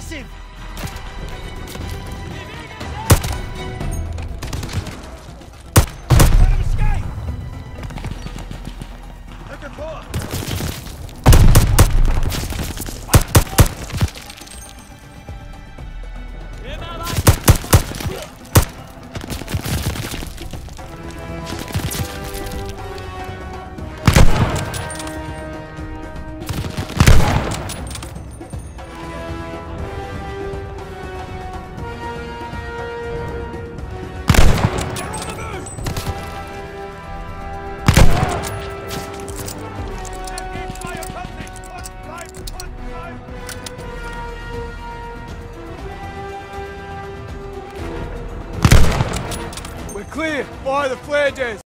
Massive! Let him escape! Look at more! We're clear! Fire the flare jets!